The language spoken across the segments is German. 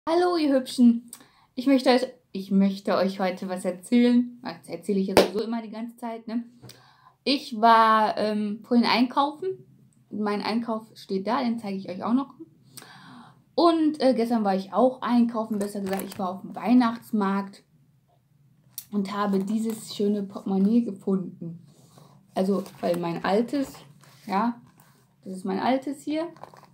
Hallo, ihr Hübschen. Ich möchte euch heute was erzählen. Das erzähle ich ja sowieso immer die ganze Zeit, ne? Ich war vorhin einkaufen. Mein Einkauf steht da, den zeige ich euch auch noch. Und gestern war ich auch einkaufen, besser gesagt, ich war auf dem Weihnachtsmarkt und habe dieses schöne Portemonnaie gefunden. Also, weil mein altes, ja, das ist mein altes hier,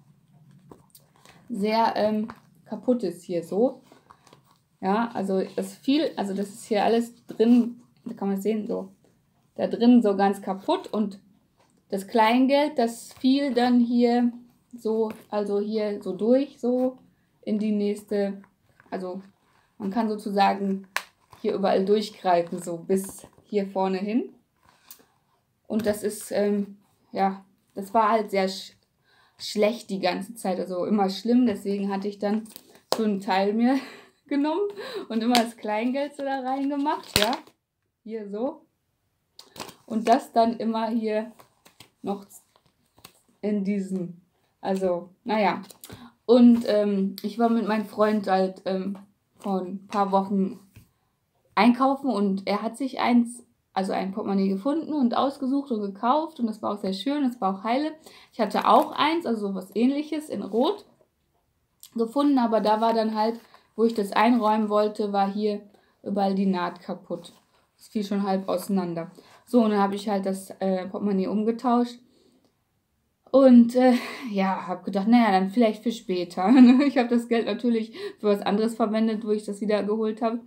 sehr kaputt ist hier so. Ja, also das ist hier alles drin, da kann man sehen, so da drin so ganz kaputt, und das Kleingeld, das fiel dann hier so, also hier so durch, so in die nächste, also man kann sozusagen hier überall durchgreifen, so bis hier vorne hin. Und das ist, ja, das war halt sehr schlecht die ganze Zeit, also immer schlimm, deswegen hatte ich dann so einen Teil mir genommen und immer das Kleingeld so da reingemacht, ja, hier so. Und das dann immer hier noch in diesen, also, naja. Und ich war mit meinem Freund halt vor ein paar Wochen einkaufen, und er hat sich ein Portemonnaie gefunden und ausgesucht und gekauft, und das war auch sehr schön, das war auch heile. Ich hatte auch eins, also was ähnliches in Rot gefunden, aber da war dann halt, wo ich das einräumen wollte, war hier überall die Naht kaputt. Es fiel schon halb auseinander. So, und dann habe ich halt das Portemonnaie umgetauscht. Und ja, habe gedacht, naja, dann vielleicht für später. Ich habe das Geld natürlich für was anderes verwendet, wo ich das wieder geholt habe.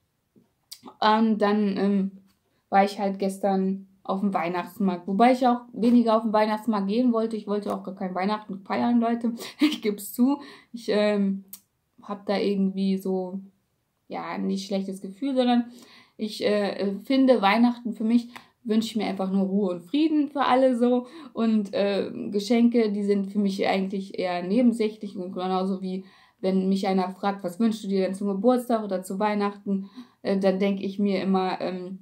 Und dann war ich halt gestern auf dem Weihnachtsmarkt. Wobei ich auch weniger auf den Weihnachtsmarkt gehen wollte. Ich wollte auch gar kein Weihnachten feiern, Leute. Ich gebe es zu. Ich habe da irgendwie so, ja, nicht schlechtes Gefühl, sondern ich finde, Weihnachten für mich wünsche ich mir einfach nur Ruhe und Frieden für alle so. Und Geschenke, die sind für mich eigentlich eher nebensächlich, und genauso wie wenn mich einer fragt, was wünschst du dir denn zum Geburtstag oder zu Weihnachten, dann denke ich mir immer,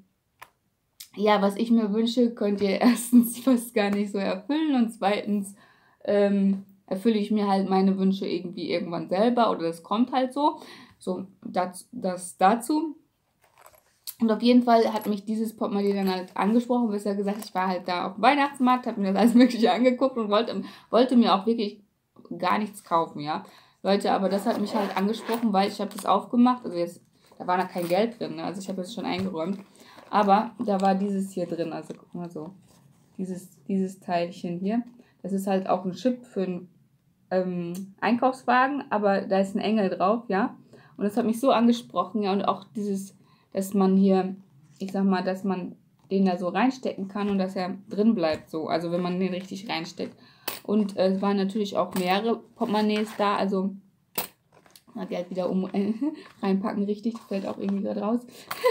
ja, was ich mir wünsche, könnt ihr erstens fast gar nicht so erfüllen, und zweitens erfülle ich mir halt meine Wünsche irgendwie irgendwann selber, oder das kommt halt so. So, das dazu. Und auf jeden Fall hat mich dieses Portemonnaie dann halt angesprochen, besser gesagt, ich war halt da auf dem Weihnachtsmarkt, habe mir das alles Mögliche angeguckt und wollte mir auch wirklich gar nichts kaufen, ja. Leute, aber das hat mich halt angesprochen, weil ich habe das aufgemacht, also jetzt, da war noch kein Geld drin, ne? Also ich habe das schon eingeräumt, aber da war dieses hier drin, also guck mal so, dieses Teilchen hier. Das ist halt auch ein Chip für einen Einkaufswagen, aber da ist ein Engel drauf, ja. Und das hat mich so angesprochen, ja, und auch dieses, dass man hier, ich sag mal, dass man den da so reinstecken kann und dass er drin bleibt, so, also wenn man den richtig reinsteckt. Und es waren natürlich auch mehrere Portemonnaies da, also mal Geld wieder reinpacken, richtig, das fällt auch irgendwie gerade raus.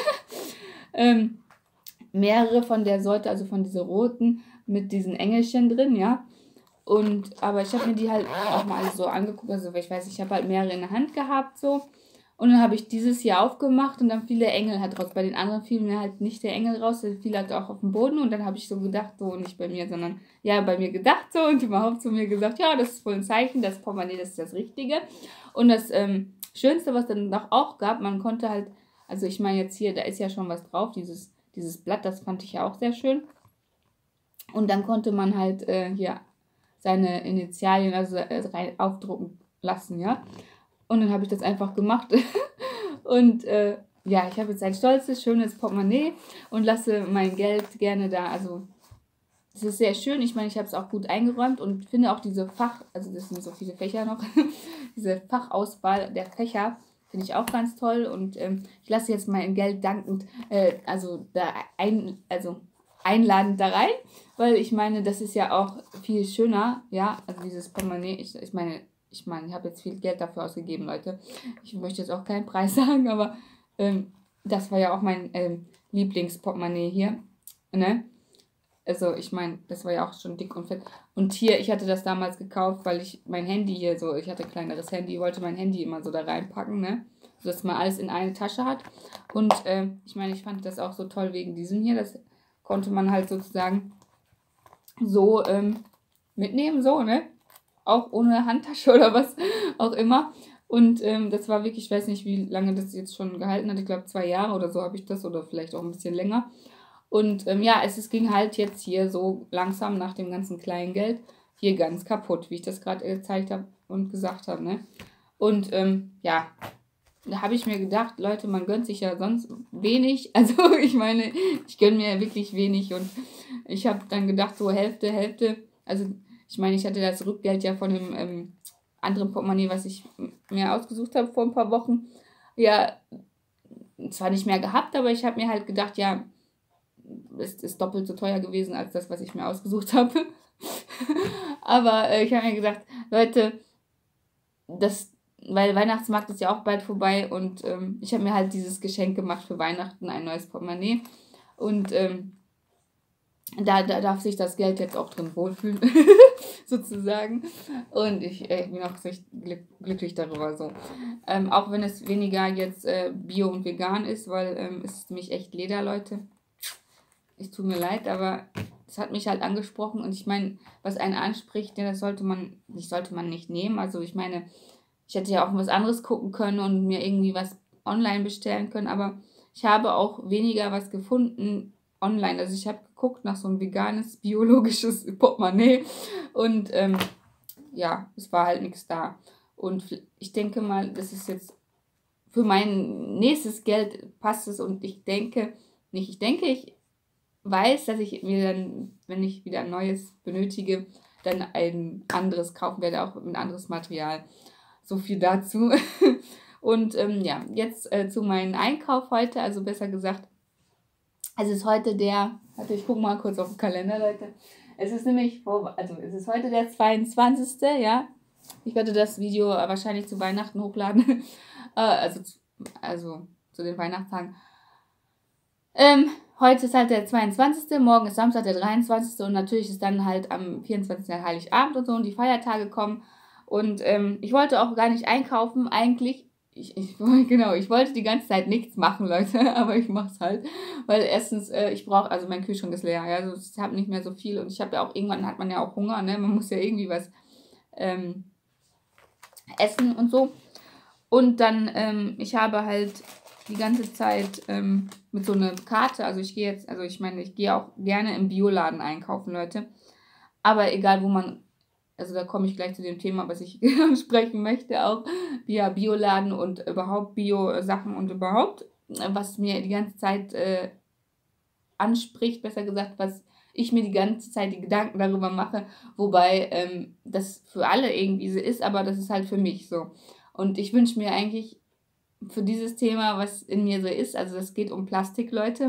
Mehrere von der Sorte, also von dieser roten, mit diesen Engelchen drin, ja. Aber ich habe mir die halt auch mal so angeguckt, also ich weiß, ich habe halt mehrere in der Hand gehabt, so. Und dann habe ich dieses hier aufgemacht, und dann fiel der Engel halt raus. Bei den anderen fiel mir halt nicht der Engel raus, der fiel halt auch auf den Boden, und dann habe ich so gedacht, so nicht bei mir, sondern ja, bei mir gedacht so, und überhaupt zu mir gesagt, ja, das ist wohl ein Zeichen, das Portemonnaie, das ist das Richtige. Und das Schönste, was dann noch auch gab, man konnte halt, also ich meine jetzt hier, da ist ja schon was drauf, dieses Blatt, das fand ich ja auch sehr schön. Und dann konnte man halt hier seine Initialien also rein aufdrucken lassen, ja. Und dann habe ich das einfach gemacht. Und ja, ich habe jetzt ein stolzes, schönes Portemonnaie und lasse mein Geld gerne da. Also es ist sehr schön. Ich meine, ich habe es auch gut eingeräumt und finde auch also das sind so viele Fächer noch, diese Fachauswahl der Fächer finde ich auch ganz toll. Und ich lasse jetzt mein Geld dankend, einladend da rein, weil ich meine, das ist ja auch viel schöner, ja, also dieses Portemonnaie, ich meine, ich habe jetzt viel Geld dafür ausgegeben, Leute. Ich möchte jetzt auch keinen Preis sagen, aber das war ja auch mein Lieblingsportemonnaie hier, ne? Also ich meine, das war ja auch schon dick und fett. Und hier, ich hatte das damals gekauft, weil ich mein Handy hier so, ich hatte ein kleineres Handy, wollte mein Handy immer so da reinpacken, ne? So dass man alles in eine Tasche hat. Und ich meine, ich fand das auch so toll wegen diesem hier. Das konnte man halt sozusagen so mitnehmen, so, ne? Auch ohne Handtasche oder was auch immer. Und das war wirklich, ich weiß nicht, wie lange das jetzt schon gehalten hat. Ich glaube 2 Jahre oder so habe ich das oder vielleicht auch ein bisschen länger. Und ja, es ging halt jetzt hier so langsam nach dem ganzen Kleingeld hier ganz kaputt, wie ich das gerade gezeigt habe und gesagt habe. Ne? Und ja, da habe ich mir gedacht, Leute, man gönnt sich ja sonst wenig. Also ich meine, ich gönne mir wirklich wenig. Und ich habe dann gedacht, so Hälfte, Hälfte. Also ich meine, ich hatte das Rückgeld ja von dem anderen Portemonnaie, was ich mir ausgesucht habe vor ein paar Wochen. Ja, zwar nicht mehr gehabt, aber ich habe mir halt gedacht, ja, es ist doppelt so teuer gewesen als das, was ich mir ausgesucht habe. Aber ich habe mir gedacht, Leute, weil Weihnachtsmarkt ist ja auch bald vorbei und ich habe mir halt dieses Geschenk gemacht für Weihnachten, ein neues Portemonnaie. Und da darf sich das Geld jetzt auch drin wohlfühlen, sozusagen. Und ich bin auch recht glücklich darüber. So. Auch wenn es weniger jetzt bio und vegan ist, weil es ist nämlich echt Leder, Leute. Es tut mir leid, aber es hat mich halt angesprochen. Und ich meine, was einen anspricht, ja, das sollte man nicht nehmen. Also ich meine, ich hätte ja auch was anderes gucken können und mir irgendwie was online bestellen können, aber ich habe auch weniger was gefunden online. Also ich habe geguckt nach so ein veganes, biologisches Portemonnaie und ja, es war halt nichts da. Und ich denke mal, das ist jetzt für mein nächstes Geld passt es und ich weiß, dass ich mir dann, wenn ich wieder ein neues benötige, dann ein anderes kaufen werde, auch mit anderes Material. So viel dazu. Und ja, jetzt zu meinem Einkauf heute, also besser gesagt, es ist heute ich gucke mal kurz auf den Kalender, Leute. Es ist es ist heute der 22. Ja. Ich werde das Video wahrscheinlich zu Weihnachten hochladen. Also zu den Weihnachtstagen. Heute ist halt der 22., morgen ist Samstag der 23. und natürlich ist dann halt am 24. der Heiligabend und so und die Feiertage kommen. Und ich wollte auch gar nicht einkaufen, eigentlich. Ich wollte die ganze Zeit nichts machen, Leute, aber ich mache es halt. Weil erstens, also mein Kühlschrank ist leer, ja, also ich habe nicht mehr so viel und ich habe ja auch, irgendwann hat man ja auch Hunger, ne, man muss ja irgendwie was essen und so. Und dann, ich habe halt die ganze Zeit mit so einer Karte, ich gehe auch gerne im Bioladen einkaufen, Leute. Aber egal, wo man, also da komme ich gleich zu dem Thema, was ich ansprechen möchte, auch via Bioladen und überhaupt Bio-Sachen und überhaupt, was mir die ganze Zeit anspricht, besser gesagt, was ich mir die ganze Zeit die Gedanken darüber mache, wobei das für alle irgendwie so ist, aber das ist halt für mich so. Und ich wünsche mir eigentlich für dieses Thema, was in mir so ist, also es geht um Plastik, Leute,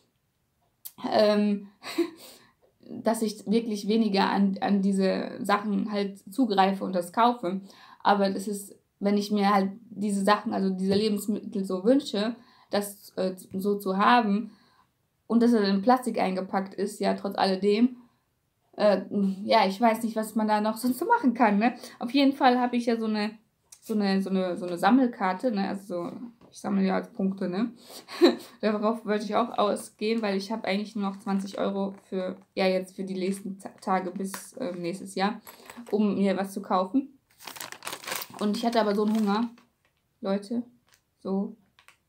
dass ich wirklich weniger an diese Sachen halt zugreife und das kaufe. Aber das ist, wenn ich mir halt diese Sachen, also diese Lebensmittel so wünsche, das so zu haben und dass er in Plastik eingepackt ist, ja, trotz alledem, ja, ich weiß nicht, was man da noch sonst so machen kann, ne? Auf jeden Fall habe ich ja so eine Sammelkarte, ne? Also ich sammle ja als Punkte, ne? Darauf wollte ich auch ausgehen, weil ich habe eigentlich nur noch 20 Euro jetzt für die nächsten Tage bis nächstes Jahr, um mir was zu kaufen. Und ich hatte aber so einen Hunger, Leute, so.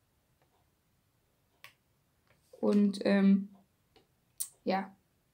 Und ja.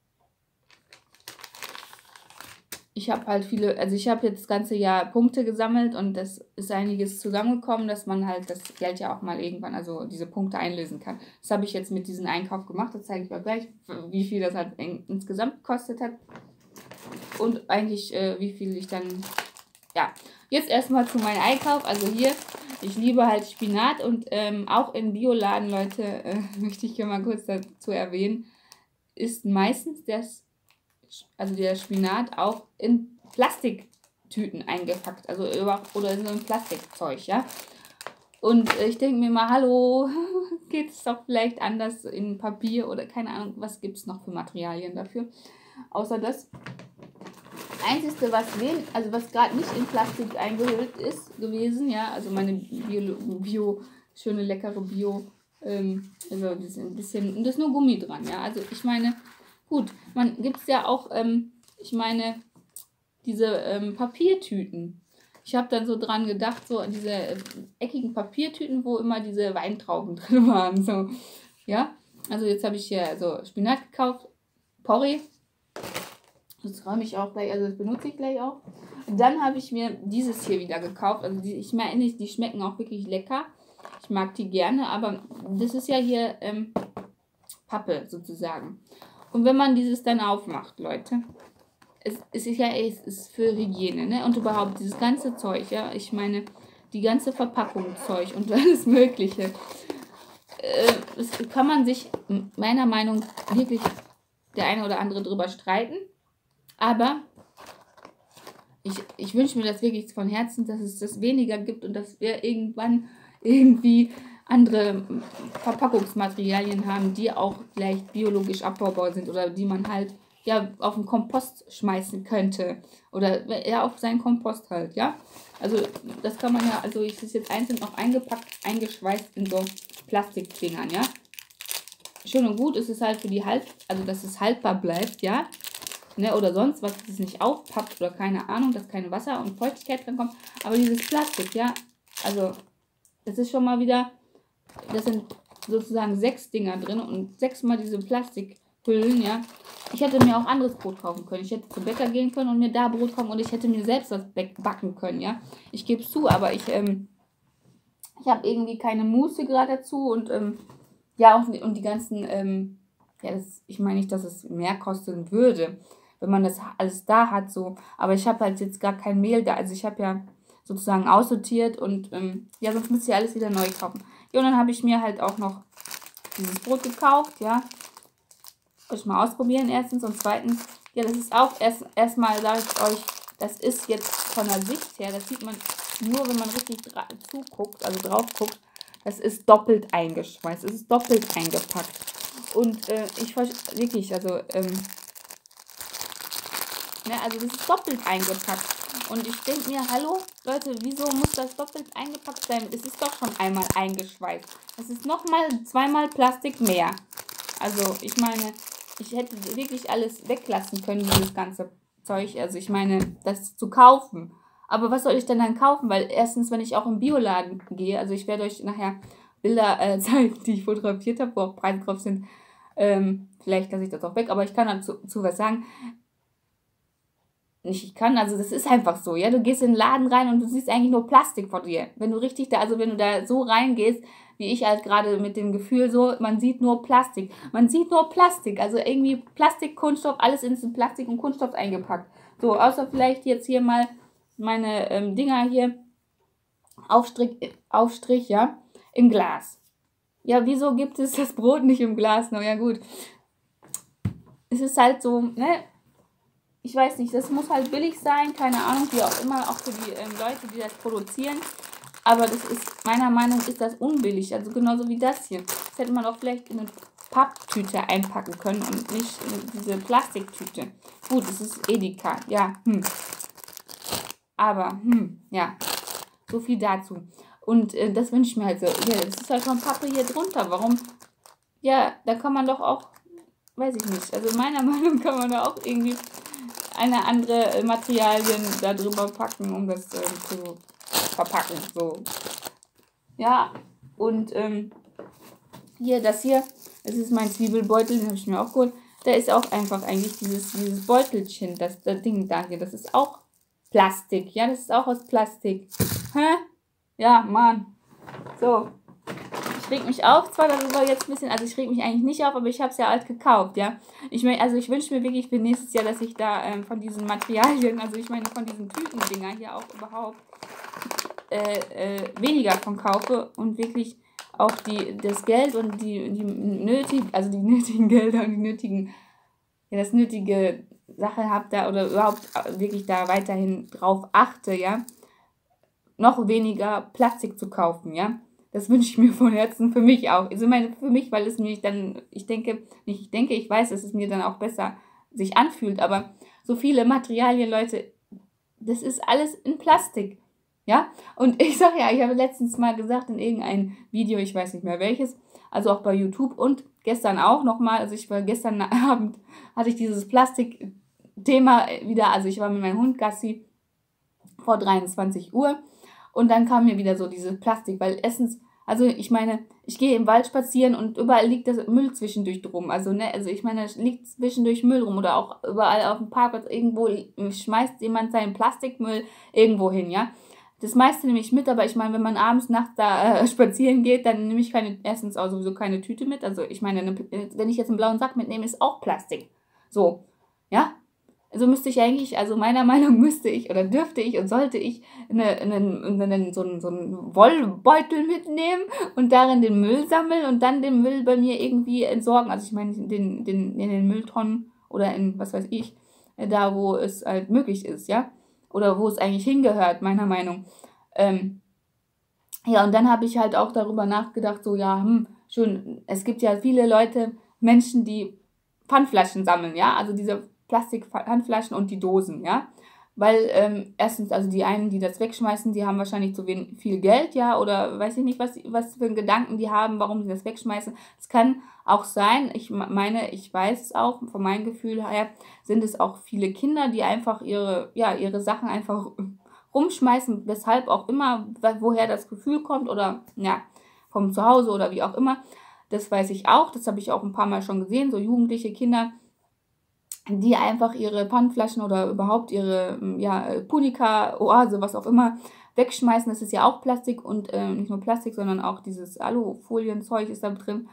Ich habe halt ich habe jetzt das ganze Jahr Punkte gesammelt und das ist einiges zusammengekommen, dass man halt das Geld ja auch mal irgendwann, also diese Punkte einlösen kann. Das habe ich jetzt mit diesem Einkauf gemacht, das zeige ich euch gleich, wie viel das halt insgesamt gekostet hat und eigentlich wie viel ich dann, ja. Jetzt erstmal zu meinem Einkauf, also hier, ich liebe halt Spinat und auch in Bioladen, Leute, möchte ich hier mal kurz dazu erwähnen, ist meistens der Spinat auch in Plastiktüten eingepackt, also oder in so ein Plastikzeug, ja. Und ich denke mir mal, hallo, geht es doch vielleicht anders in Papier oder keine Ahnung, was gibt es noch für Materialien dafür, außer das. Einzige, was gerade nicht in Plastik eingehüllt ist gewesen, ja, also meine schöne, leckere Bio, also das ist ein bisschen, und das ist nur Gummi dran, ja, also ich meine, gut, man gibt es ja auch, ich meine, diese Papiertüten, Ich habe dann so dran gedacht, so an diese eckigen Papiertüten, wo immer diese Weintrauben drin waren. So. Ja, also jetzt habe ich hier so Spinat gekauft, Porree. Das räume ich auch gleich, also das benutze ich gleich auch. Und dann habe ich mir dieses hier wieder gekauft. Also ich meine, die schmecken auch wirklich lecker. Ich mag die gerne, aber das ist ja hier Pappe sozusagen. Und wenn man dieses dann aufmacht, Leute, es ist für Hygiene, ne? Und überhaupt dieses ganze Zeug, ja. Ich meine, die ganze Verpackung Zeug und alles Mögliche. Das kann man sich meiner Meinung nach wirklich der eine oder andere drüber streiten. Aber ich wünsche mir das wirklich von Herzen, dass es das weniger gibt und dass wir irgendwann irgendwie andere Verpackungsmaterialien haben, die auch vielleicht biologisch abbaubar sind oder die man halt ja auf den Kompost schmeißen könnte oder ja auf seinen Kompost halt, ja. Also das kann man ja, also es ist jetzt einzeln auch eingepackt, eingeschweißt in so Plastikdingern, ja. Schön und gut ist es halt für die also dass es haltbar bleibt, ja. Ne, oder sonst was, dass es nicht aufpappt oder keine Ahnung, dass keine Wasser und Feuchtigkeit drin kommt. Aber dieses Plastik, ja, also das ist schon mal wieder, das sind sozusagen 6 Dinger drin und 6-mal diese Plastikhüllen, ja. Ich hätte mir auch anderes Brot kaufen können. Ich hätte zum Bäcker gehen können und mir da Brot kaufen und ich hätte mir selbst was backen können, ja. Ich gebe es zu, aber ich habe irgendwie keine Muße gerade dazu und ja, und die ganzen, ja, ich meine nicht, dass es mehr kosten würde, wenn man das alles da hat, so. Aber ich habe halt jetzt gar kein Mehl da. Also ich habe ja sozusagen aussortiert und ja, sonst müsst ihr alles wieder neu kaufen. Ja, und dann habe ich mir halt auch noch dieses Brot gekauft, ja. Euch mal ausprobieren, erstens. Und zweitens, ja, das ist auch erstmal, sage ich euch, das ist jetzt von der Sicht her, das sieht man nur, wenn man richtig zuguckt, also drauf guckt, das ist doppelt eingeschweißt, es ist doppelt eingepackt. Und ich wirklich, also, ne, also das ist doppelt eingepackt. Und ich denke mir, hallo, Leute, wieso muss das doppelt eingepackt sein? Es ist doch schon einmal eingeschweißt. Es ist nochmal 2-mal Plastik mehr. Also, ich meine, ich hätte wirklich alles weglassen können, dieses ganze Zeug. Also, ich meine, das zu kaufen. Aber was soll ich denn dann kaufen? Weil erstens, wenn ich auch im Bioladen gehe, also ich werde euch nachher Bilder zeigen, die ich fotografiert habe, wo auch Preise drauf sind. Vielleicht lasse ich das auch weg, aber ich kann dazu was sagen. Also das ist einfach so, ja, du gehst in den Laden rein und du siehst eigentlich nur Plastik vor dir. Wenn du wenn du da so reingehst, wie ich halt gerade mit dem Gefühl so, man sieht nur Plastik. Man sieht nur Plastik, also irgendwie Plastik, Kunststoff, alles in Plastik und Kunststoff eingepackt. So, außer vielleicht jetzt hier mal meine Dinger hier, Aufstrich, ja, im Glas. Ja, wieso gibt es das Brot nicht im Glas? Na ja, gut. Es ist halt so, ne? Ich weiß nicht, das muss halt billig sein, keine Ahnung, wie auch immer, auch für die Leute, die das produzieren. Aber das ist, meiner Meinung nach, ist das unbillig. Also genauso wie das hier. Das hätte man auch vielleicht in eine Papptüte einpacken können und nicht in diese Plastiktüte. Gut, es ist Edeka, ja, Aber, ja, so viel dazu. Und das wünsche ich mir halt so. Ja, das ist halt von Pappe hier drunter. Warum? Ja, da kann man doch auch, weiß ich nicht. Also meiner Meinung nach kann man da auch irgendwie eine andere Materialien da drüber packen, um das zu verpacken. So. Ja, und hier, das ist mein Zwiebelbeutel, den habe ich mir auch geholt. Da ist auch einfach eigentlich dieses Beutelchen, das Ding da hier, das ist auch Plastik. Ja, das ist auch aus Plastik. Hä? Ja, Mann. So. Ich reg mich auf, zwar darüber jetzt ein bisschen, also ich reg mich eigentlich nicht auf, aber ich habe es ja alt gekauft, ja. Ich wünsche mir wirklich für nächstes Jahr, dass ich da von diesen Materialien, also ich meine von diesen Tütendinger hier auch überhaupt weniger von kaufe und wirklich auch das Geld und die nötigen Gelder und das nötige Sache habe da oder überhaupt wirklich da weiterhin drauf achte, ja. Noch weniger Plastik zu kaufen, ja. Das wünsche ich mir von Herzen für mich auch. Also ich meine, für mich, weil es mich dann, ich weiß, dass es mir dann auch besser sich anfühlt, aber so viele Materialien, Leute, das ist alles in Plastik, ja. Und ich sage ja, ich habe letztens mal gesagt in irgendeinem Video, ich weiß nicht mehr welches, also auch bei YouTube und gestern auch nochmal, also gestern Abend hatte ich dieses Plastik-Thema wieder, also ich war mit meinem Hund Gassi vor 23 Uhr. Und dann kam mir wieder so dieses Plastik, weil erstens, also ich meine, ich gehe im Wald spazieren und überall liegt das Müll zwischendurch drum. Also, ne, also ich meine, es liegt zwischendurch Müll rum oder auch überall auf dem Parkplatz irgendwo schmeißt jemand seinen Plastikmüll irgendwo hin, ja. Das meiste nehme ich mit, aber ich meine, wenn man abends, nachts da spazieren geht, dann nehme ich erstens auch sowieso keine Tüte mit. Also ich meine, wenn ich jetzt einen blauen Sack mitnehme, ist auch Plastik. So, ja. Also müsste ich eigentlich, also meiner Meinung müsste ich oder dürfte ich und sollte ich so einen Wollbeutel mitnehmen und darin den Müll sammeln und dann den Müll bei mir irgendwie entsorgen. Also ich meine, in den Mülltonnen oder in, was weiß ich, da wo es halt möglich ist, ja. Oder wo es eigentlich hingehört, meiner Meinung. Ja, und dann habe ich halt auch darüber nachgedacht, so, ja, schön, es gibt ja viele Leute, Menschen, die Pfandflaschen sammeln, ja, also diese Plastik-Pfandflaschen und die Dosen, ja, weil erstens, also die einen, die das wegschmeißen, die haben wahrscheinlich zu viel Geld, ja, oder weiß ich nicht, was für einen Gedanken die haben, warum sie das wegschmeißen. Es kann auch sein, ich meine, ich weiß es auch, von meinem Gefühl her, sind es auch viele Kinder, die einfach ihre Sachen einfach rumschmeißen, weshalb auch immer, woher das Gefühl kommt oder, ja, vom Zuhause oder wie auch immer. Das weiß ich auch, das habe ich auch ein paar Mal schon gesehen, so jugendliche Kinder, die einfach ihre Pfandflaschen oder überhaupt ihre Punika, Oase, was auch immer, wegschmeißen. Das ist ja auch Plastik und nicht nur Plastik, sondern auch dieses Alufolienzeug ist da drin.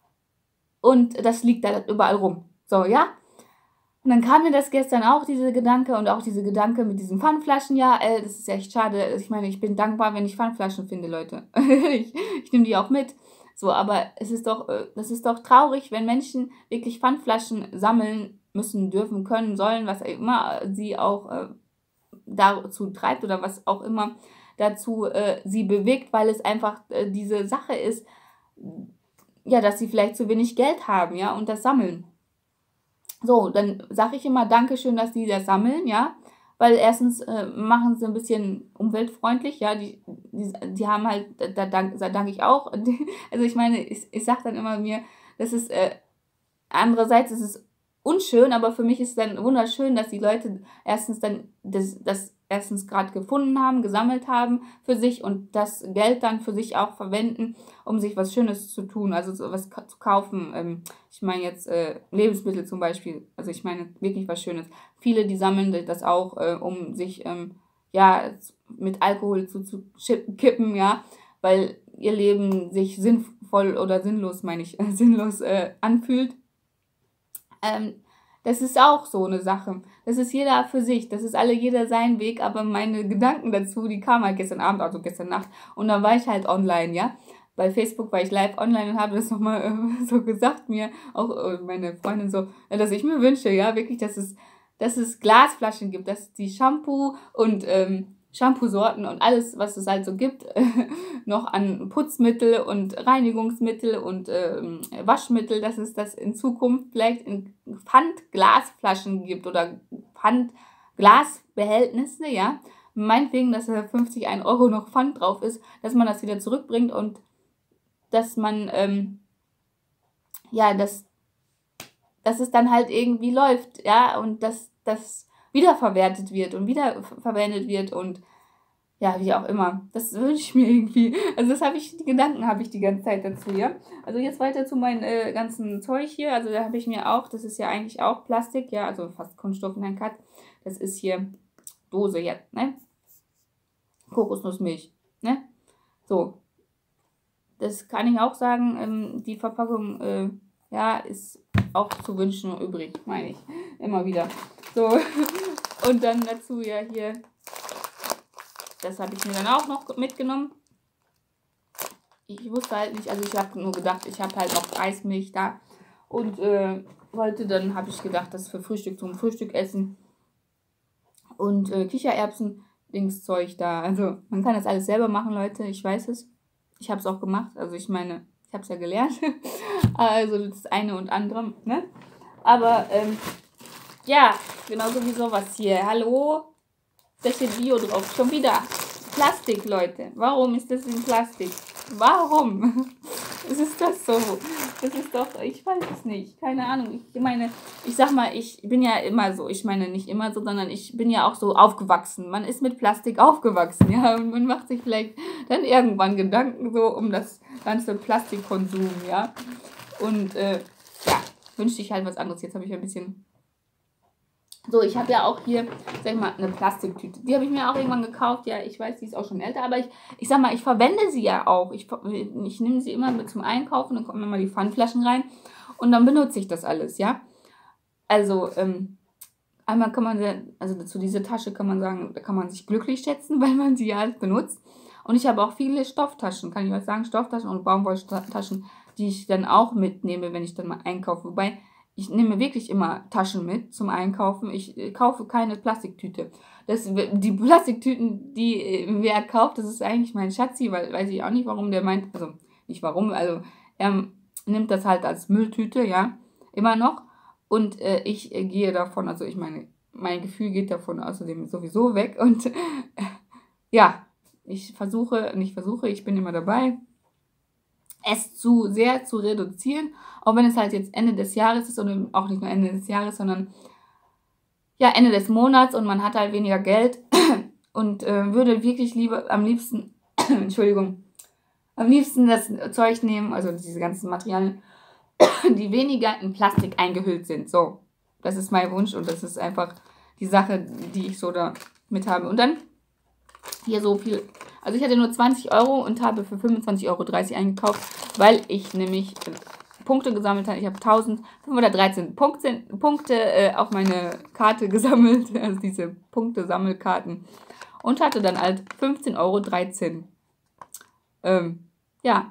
Und das liegt da überall rum. So, ja. Und dann kam mir das gestern auch, diese Gedanke und auch diese Gedanke mit diesen Pfandflaschen. Ja, das ist echt schade. Ich meine, ich bin dankbar, wenn ich Pfandflaschen finde, Leute. ich nehme die auch mit. So, aber das ist doch traurig, wenn Menschen wirklich Pfandflaschen sammeln müssen, dürfen, können, sollen, was immer sie auch dazu treibt oder was auch immer dazu sie bewegt, weil es einfach diese Sache ist, ja, dass sie vielleicht zu wenig Geld haben, ja, und das sammeln. So, dann sage ich immer Dankeschön, dass die das sammeln, ja, weil erstens machen sie ein bisschen umweltfreundlich, ja, die haben halt, da danke ich auch, also ich meine, ich sage dann immer mir, das ist, andererseits ist es unschön, aber für mich ist es dann wunderschön, dass die Leute erstens dann das erstens gerade gefunden haben, gesammelt haben für sich und das Geld dann für sich auch verwenden, um sich was Schönes zu tun, also so was zu kaufen. Ich meine jetzt Lebensmittel zum Beispiel, also ich meine wirklich was Schönes. Viele, die sammeln das auch, um sich mit Alkohol zu kippen, ja, weil ihr Leben sich sinnvoll oder sinnlos, meine ich, sinnlos anfühlt. Das ist auch so eine Sache. Das ist jeder für sich. Das ist jeder seinen Weg. Aber meine Gedanken dazu, die kamen halt gestern Abend, also gestern Nacht. Und dann war ich halt online, ja. Bei Facebook war ich live online und habe das nochmal so gesagt, mir auch meine Freundin so, dass ich mir wünsche, ja, wirklich, dass es Glasflaschen gibt, dass die Shampoo und Shampoo-Sorten und alles, was es halt so gibt, noch an Putzmittel und Reinigungsmittel und Waschmittel, dass es das in Zukunft vielleicht in Pfandglasflaschen gibt oder Pfandglasbehältnisse, ja. Meinetwegen, dass da 50 € noch Pfand drauf ist, dass man das wieder zurückbringt und dass man, dass es dann halt irgendwie läuft, ja, und dass das wiederverwertet wird und wiederverwendet wird und ja, wie auch immer. Das wünsche ich mir irgendwie. Also die Gedanken habe ich die ganze Zeit dazu, ja. Also jetzt weiter zu meinem ganzen Zeug hier. Also da habe ich mir auch, das ist ja eigentlich auch Plastik, ja, also fast Kunststoff in einem Cut. Das ist hier Dose jetzt, ne? Kokosnussmilch, ne? So. Das kann ich auch sagen, die Verpackung, ist auch zu wünschen übrig, meine ich. Immer wieder. So, und dann dazu ja hier, das habe ich mir dann auch noch mitgenommen. Ich wusste halt nicht, also ich habe nur gedacht, ich habe halt noch Reismilch da. Und dann habe ich gedacht, das für Frühstück zum Frühstück essen. Und Kichererbsen-Dingszeug da. Also man kann das alles selber machen, Leute, ich weiß es. Ich habe es auch gemacht, also ich meine, ich habe es ja gelernt. Also das eine und andere, ne? Aber, ja, genauso wie sowas hier. Hallo? Da steht Bio drauf. Schon wieder. Plastik, Leute. Warum ist das in Plastik? Warum? Ist das so? Das ist doch, ich weiß es nicht, keine Ahnung. Ich meine, ich sag mal, ich bin ja immer so, ich meine nicht immer so, sondern ich bin ja auch so aufgewachsen. Man ist mit Plastik aufgewachsen, ja, und man macht sich vielleicht dann irgendwann Gedanken so um das ganze Plastikkonsum, ja. Und ja, wünschte ich halt was anderes. Jetzt habe ich ein bisschen... So, ich habe ja auch hier, sag ich mal, eine Plastiktüte. Die habe ich mir auch irgendwann gekauft. Ja, ich weiß, die ist auch schon älter, aber ich sag mal, ich verwende sie ja auch. Ich nehme sie immer mit zum Einkaufen, dann kommen immer die Pfandflaschen rein und dann benutze ich das alles, ja. Also, einmal kann man, also zu dieser Tasche kann man sagen, da kann man sich glücklich schätzen, weil man sie ja alles benutzt. Und ich habe auch viele Stofftaschen, kann ich was sagen, Stofftaschen und Baumwolltaschen, die ich dann auch mitnehme, wenn ich dann mal einkaufe. Wobei, ich nehme wirklich immer Taschen mit zum Einkaufen. Ich kaufe keine Plastiktüte. Die Plastiktüten, die wer kauft, das ist eigentlich mein Schatzi, weil weiß ich auch nicht, warum der meint, also nicht warum, also er nimmt das halt als Mülltüte, ja, immer noch. Und ich gehe davon, also ich meine, mein Gefühl geht davon außerdem sowieso weg. Und ja, ich bin immer dabei, es sehr zu reduzieren, auch wenn es halt jetzt Ende des Jahres ist und auch nicht nur Ende des Jahres, sondern ja, Ende des Monats und man hat halt weniger Geld und würde wirklich lieber am liebsten, Entschuldigung, am liebsten das Zeug nehmen, also diese ganzen Materialien, die weniger in Plastik eingehüllt sind. So, das ist mein Wunsch und das ist einfach die Sache, die ich so da mit habe. Und dann hier so viel. Also ich hatte nur 20 Euro und habe für 25,30 Euro eingekauft, weil ich nämlich Punkte gesammelt habe. Ich habe 1513 Punkte auf meine Karte gesammelt, also diese Punkte-Sammelkarten. Und hatte dann halt 15,13 Euro. Ja.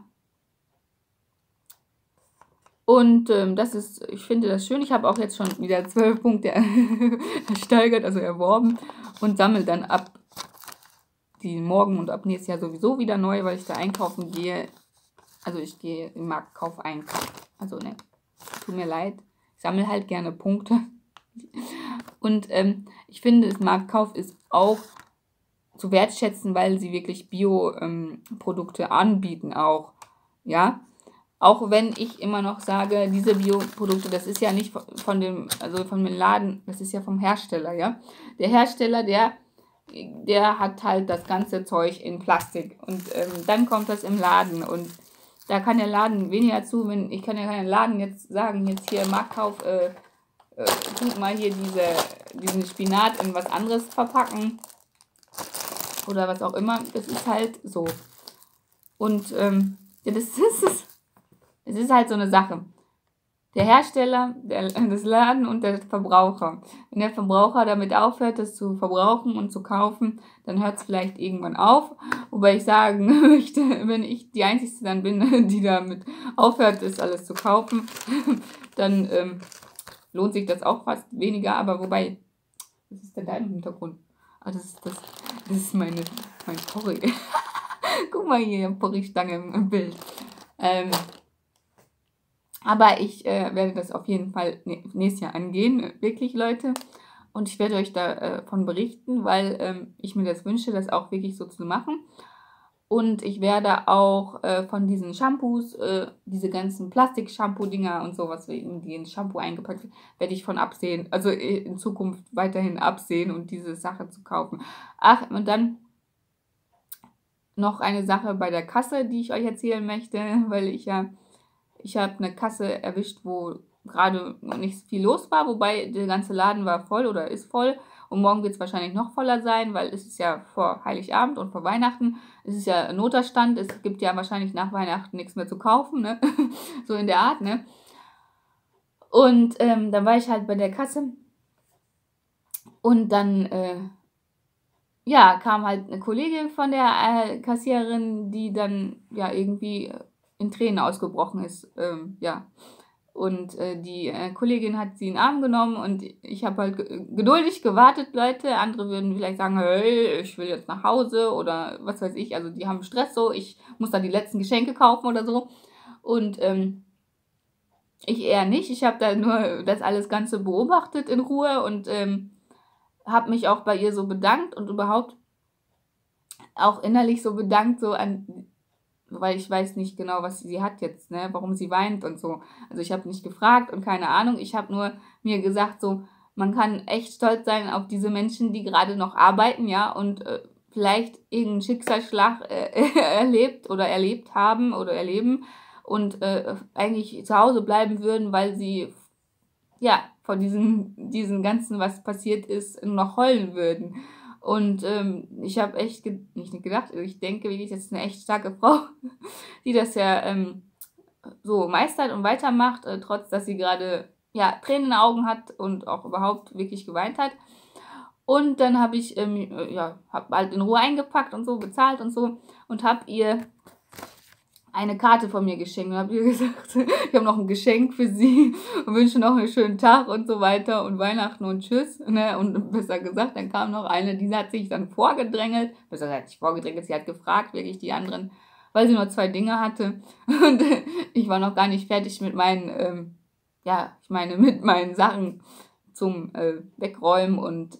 Und das ist, ich finde das schön. Ich habe auch jetzt schon wieder 12 Punkte ersteigert, also erworben. Und sammle dann ab die morgen und ab nächstes Jahr sowieso wieder neu, weil ich da einkaufen gehe. Also ich gehe im Marktkauf einkaufen. Also ne, tut mir leid. Ich sammle halt gerne Punkte. Und ich finde, das Marktkauf ist auch zu wertschätzen, weil sie wirklich Bio-Produkte anbieten auch. Ja. Auch wenn ich immer noch sage, diese Bioprodukte, das ist ja nicht von dem Laden, das ist ja vom Hersteller, ja. Der Hersteller, der hat halt das ganze Zeug in Plastik und dann kommt das im Laden und da kann der Laden weniger zu, ich kann ja keinen Laden jetzt sagen, jetzt hier Marktkauf, tut mal hier diesen Spinat in was anderes verpacken oder was auch immer, das ist halt so. Und ja, es ist halt so eine Sache. Der Hersteller, des Laden und der Verbraucher. Wenn der Verbraucher damit aufhört, das zu verbrauchen und zu kaufen, dann hört es vielleicht irgendwann auf. Wobei ich sagen möchte, wenn ich die Einzige dann bin, die damit aufhört, das alles zu kaufen, dann lohnt sich das auch fast weniger. Aber wobei, was ist denn da im Hintergrund? Ah, das ist mein Porree. Guck mal hier, Porree-Stange im Bild. Aber ich werde das auf jeden Fall nächstes Jahr angehen, wirklich, Leute. Und ich werde euch davon berichten, weil ich mir das wünsche, das auch wirklich so zu machen. Und ich werde auch von diesen Shampoos, diese ganzen Plastik-Shampoo-Dinger und sowas, die in Shampoo eingepackt sind, werde ich von absehen. Also in Zukunft weiterhin absehen und diese Sache zu kaufen. Ach, und dann noch eine Sache bei der Kasse, die ich euch erzählen möchte, weil ich habe eine Kasse erwischt, wo gerade nicht viel los war, wobei der ganze Laden war voll oder ist voll. Und morgen wird es wahrscheinlich noch voller sein, weil es ist ja vor Heiligabend und vor Weihnachten. Es ist ja Noterstand. Es gibt ja wahrscheinlich nach Weihnachten nichts mehr zu kaufen, ne? So in der Art, ne? Und dann war ich halt bei der Kasse. Und dann, ja, kam halt eine Kollegin von der Kassiererin, die dann ja irgendwie in Tränen ausgebrochen ist, ja. Und die Kollegin hat sie in den Arm genommen und ich habe halt geduldig gewartet, Leute. Andere würden vielleicht sagen, hey, ich will jetzt nach Hause oder was weiß ich. Also die haben Stress so, ich muss da die letzten Geschenke kaufen oder so. Und ich eher nicht. Ich habe da nur das alles Ganze beobachtet in Ruhe und habe mich auch bei ihr so bedankt und überhaupt auch innerlich so bedankt, so an weil ich weiß nicht genau, was sie hat jetzt, ne, warum sie weint und so. Also ich habe nicht gefragt und keine Ahnung. Ich habe nur mir gesagt, so, man kann echt stolz sein auf diese Menschen, die gerade noch arbeiten, ja, und vielleicht irgendeinen Schicksalsschlag erlebt haben oder erleben und eigentlich zu Hause bleiben würden, weil sie ja von diesen ganzen, was passiert ist, noch heulen würden. Und ich habe echt nicht gedacht, also ich denke wirklich, das ist eine echt starke Frau, die das ja so meistert und weitermacht, trotz dass sie gerade ja Tränen in den Augen hat und auch überhaupt wirklich geweint hat. Und dann habe ich hab halt in Ruhe eingepackt und so, bezahlt und so und habe ihr eine Karte von mir geschenkt und habe ihr gesagt, ich habe noch ein Geschenk für sie und wünsche noch einen schönen Tag und so weiter und Weihnachten und Tschüss. Ne? Und besser gesagt, dann kam noch eine, die hat sich dann vorgedrängelt, besser gesagt nicht vorgedrängelt, sie hat gefragt, wirklich die anderen, weil sie nur 2 Dinge hatte. Und ich war noch gar nicht fertig mit meinen, mit meinen Sachen zum Wegräumen und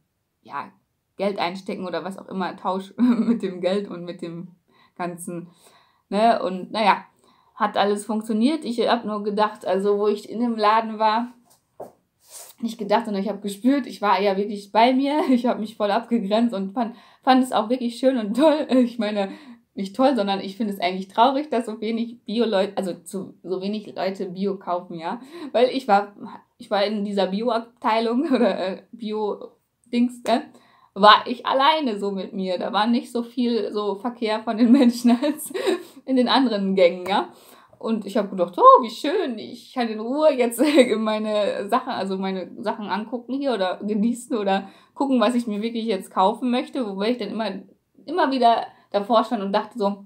Geld einstecken oder was auch immer, Tausch mit dem Geld und mit dem ganzen. Ne? Und naja, hat alles funktioniert. Ich habe nur gedacht, also wo ich in dem Laden war, nicht gedacht, sondern ich habe gespürt, ich war ja wirklich bei mir. Ich habe mich voll abgegrenzt und fand es auch wirklich schön und toll. Ich meine, nicht toll, sondern ich finde es eigentlich traurig, dass so wenig Bio-Leute, also so wenig Leute Bio kaufen, ja. Weil ich war in dieser Bio-Abteilung oder Bio-Dings, war ich alleine so mit mir. Da war nicht so viel so Verkehr von den Menschen als in den anderen Gängen, ja. Und ich habe gedacht, oh, wie schön, ich kann in Ruhe jetzt meine Sachen angucken hier oder genießen oder gucken, was ich mir wirklich jetzt kaufen möchte, wobei ich dann immer wieder davor stand und dachte so,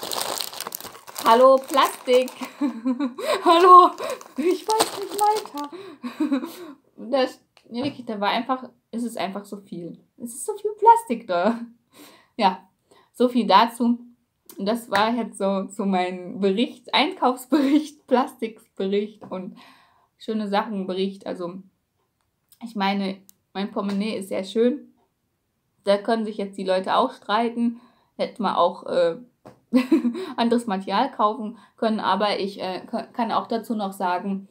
hallo Plastik, hallo, ich weiß nicht weiter. Es ist einfach so viel. Es ist so viel Plastik da. Ja, so viel dazu. Und das war jetzt so mein Bericht, Einkaufsbericht, Plastikbericht und schöne Sachenbericht. Also, ich meine, mein Portemonnaie ist sehr schön. Da können sich jetzt die Leute auch streiten. Hätte man auch anderes Material kaufen können. Aber ich kann auch dazu noch sagen,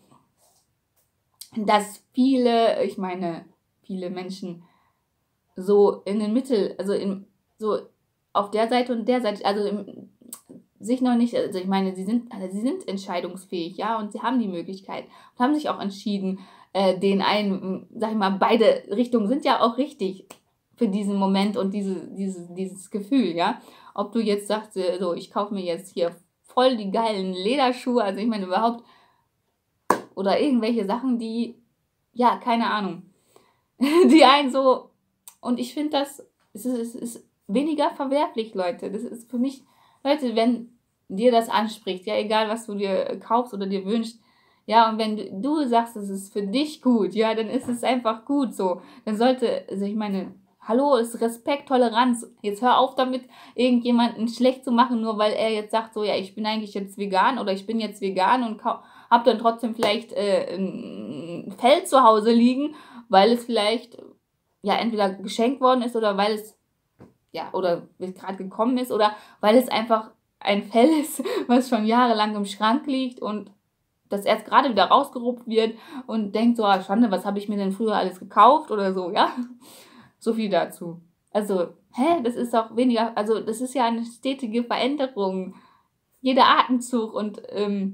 dass viele Menschen so in den so auf der Seite und der Seite, also sich noch nicht, also ich meine, sie sind entscheidungsfähig, ja, und sie haben die Möglichkeit und haben sich auch entschieden, den einen, sag ich mal, beide Richtungen sind ja auch richtig für diesen Moment und dieses Gefühl, ja. Ob du jetzt sagst, so, ich kaufe mir jetzt hier voll die geilen Lederschuhe, also ich meine überhaupt, oder irgendwelche Sachen, die, ja, keine Ahnung, die einen so, und ich finde es ist weniger verwerflich, Leute. Das ist für mich, Leute, wenn dir das anspricht, ja, egal was du dir kaufst oder dir wünschst, ja, und wenn du sagst, es ist für dich gut, ja, dann ist es einfach gut so. Dann sollte, also ich meine, hallo, ist Respekt, Toleranz. Jetzt hör auf damit, irgendjemanden schlecht zu machen, nur weil er jetzt sagt, so, ja, ich bin eigentlich jetzt vegan oder ich bin jetzt vegan und hab dann trotzdem vielleicht ein Fell zu Hause liegen, weil es vielleicht, ja, entweder geschenkt worden ist oder weil es, ja, oder gerade gekommen ist oder weil es einfach ein Fell ist, was schon jahrelang im Schrank liegt und das erst gerade wieder rausgerupft wird und denkt so, ah, Schande, was habe ich mir denn früher alles gekauft oder so, ja. So viel dazu. Also, das ist doch weniger, also das ist ja eine stetige Veränderung. Jeder Atemzug und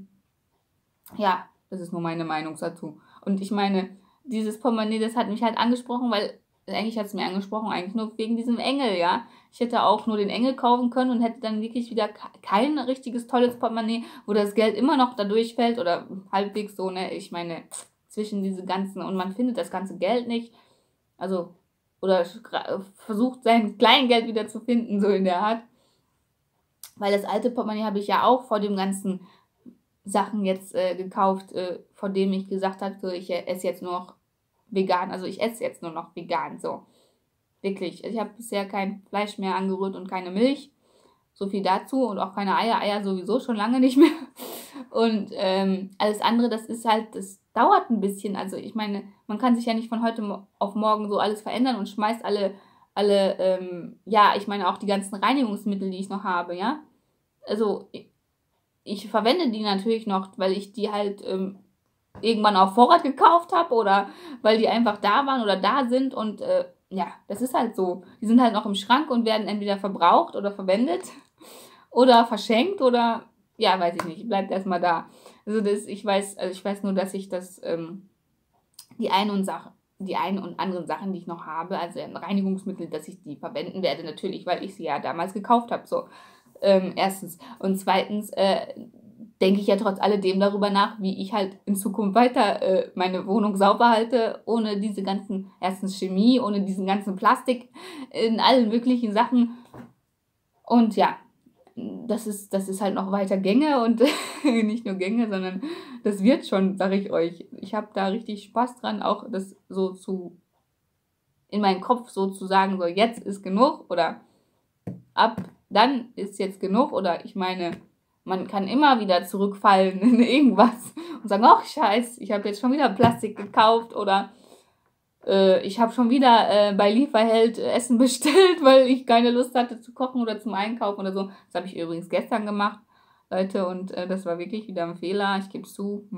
ja, das ist nur meine Meinung dazu. Und ich meine, dieses Portemonnaie, das hat mich halt angesprochen, weil eigentlich hat es mir angesprochen, eigentlich nur wegen diesem Engel, ja. Ich hätte auch nur den Engel kaufen können und hätte dann wirklich wieder kein richtiges, tolles Portemonnaie, wo das Geld immer noch da durchfällt oder halbwegs so, ne. Ich meine, zwischen diese ganzen, und man findet das ganze Geld nicht. Also, oder versucht sein Kleingeld wieder zu finden, so in der Art. Weil das alte Portemonnaie habe ich ja auch vor dem ganzen Sachen jetzt gekauft, von dem ich gesagt habe, so, ich esse jetzt nur noch vegan, also ich esse jetzt nur noch vegan, so. Wirklich, ich habe bisher kein Fleisch mehr angerührt und keine Milch, so viel dazu und auch keine Eier sowieso schon lange nicht mehr. Und alles andere, das ist halt, das dauert ein bisschen, also ich meine, man kann sich ja nicht von heute auf morgen so alles verändern und schmeißt alle, ja, ich meine auch die ganzen Reinigungsmittel, die ich noch habe, ja, also ich verwende die natürlich noch, weil ich die halt irgendwann auf Vorrat gekauft habe oder weil die einfach da waren oder da sind und ja, das ist halt so. Die sind halt noch im Schrank und werden entweder verbraucht oder verwendet oder verschenkt oder ja, weiß ich nicht, bleibt erstmal da. Also ich weiß nur, dass ich das die einen und anderen Sachen, die ich noch habe, also Reinigungsmittel, dass ich die verwenden werde, natürlich, weil ich sie ja damals gekauft habe. So, erstens. Und zweitens denke ich ja trotz alledem darüber nach, wie ich halt in Zukunft weiter meine Wohnung sauber halte, ohne diese ganzen, erstens Chemie, ohne diesen ganzen Plastik in allen möglichen Sachen. Und ja, das ist halt noch weiter Gänge und nicht nur Gänge, sondern das wird schon, sage ich euch. Ich habe da richtig Spaß dran, auch das so in meinen Kopf so zu sagen, so jetzt ist genug oder ab dann ist jetzt genug oder ich meine, man kann immer wieder zurückfallen in irgendwas und sagen, ach scheiß, ich habe jetzt schon wieder Plastik gekauft oder ich habe schon wieder bei Lieferheld Essen bestellt, weil ich keine Lust hatte zu kochen oder zum Einkaufen oder so. Das habe ich übrigens gestern gemacht, Leute, und das war wirklich wieder ein Fehler. Ich gebe es zu.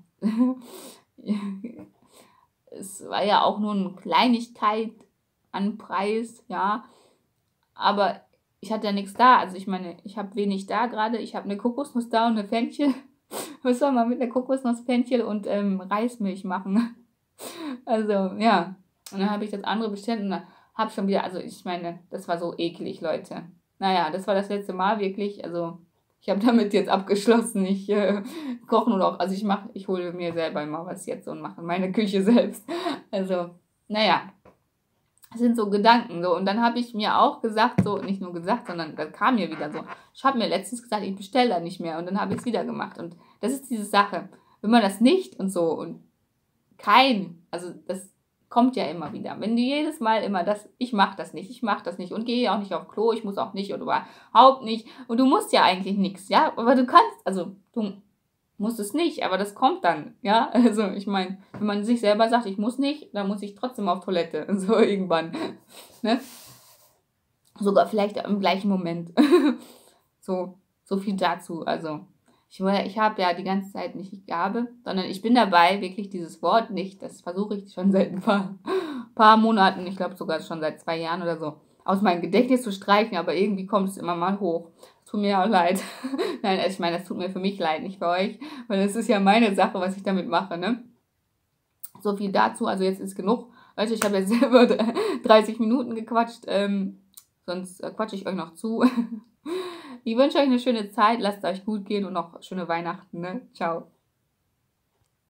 Es war ja auch nur eine Kleinigkeit an Preis, ja. Aber ich hatte ja nichts da. Also ich meine, ich habe wenig da gerade. Ich habe eine Kokosnuss da und eine Fenchel. Was soll man mit einer Kokosnuss, Fenchel und Reismilch machen? Also, ja. Und dann habe ich das andere bestellt und dann habe ich schon wieder, also ich meine, das war so eklig, Leute. Naja, das war das letzte Mal wirklich. Also, ich habe damit jetzt abgeschlossen. Ich koche nur noch, also ich hole mir selber immer was jetzt und mache meine Küche selbst. Also, naja. Das sind so Gedanken so. Und dann habe ich mir auch gesagt, so, nicht nur gesagt, sondern das kam mir wieder so. Ich habe mir letztens gesagt, ich bestelle da nicht mehr. Und dann habe ich es wieder gemacht. Und das ist diese Sache. Wenn man das nicht und so und also das kommt ja immer wieder. Wenn du jedes Mal immer ich mache das nicht und gehe auch nicht auf Klo, ich muss auch nicht oder überhaupt nicht. Und du musst ja eigentlich nichts, ja, aber du kannst, also du musst es nicht, aber das kommt dann, ja. Also ich meine, wenn man sich selber sagt, ich muss nicht, dann muss ich trotzdem auf Toilette, so irgendwann, ne? Sogar vielleicht im gleichen Moment. So viel dazu, also. Ich habe ja die ganze Zeit nicht die Gabe, sondern ich bin dabei, wirklich dieses Wort nicht, das versuche ich schon seit ein paar Monaten, ich glaube sogar schon seit 2 Jahren oder so, aus meinem Gedächtnis zu streichen, aber irgendwie kommt es immer mal hoch. Tut mir auch leid. Nein, ich meine, das tut mir für mich leid, nicht für euch, weil es ist ja meine Sache, was ich damit mache, ne? So viel dazu, also jetzt ist genug. Leute, ich habe jetzt selber 30 Minuten gequatscht, sonst quatsche ich euch noch zu. Ich wünsche euch eine schöne Zeit, lasst es euch gut gehen und noch schöne Weihnachten, ne? Ciao.